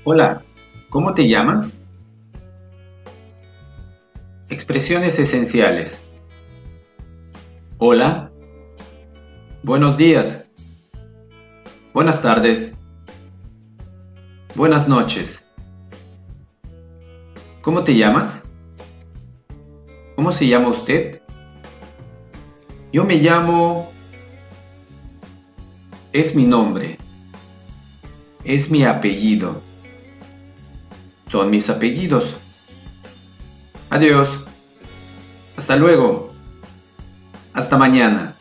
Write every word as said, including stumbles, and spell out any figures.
Hola, ¿cómo te llamas? Expresiones esenciales. Hola, buenos días, buenas tardes, buenas noches. ¿Cómo te llamas? ¿Cómo se llama usted? Yo me llamo... Es mi nombre. Es mi apellido. Son mis apellidos. Adiós. Hasta luego. Hasta mañana.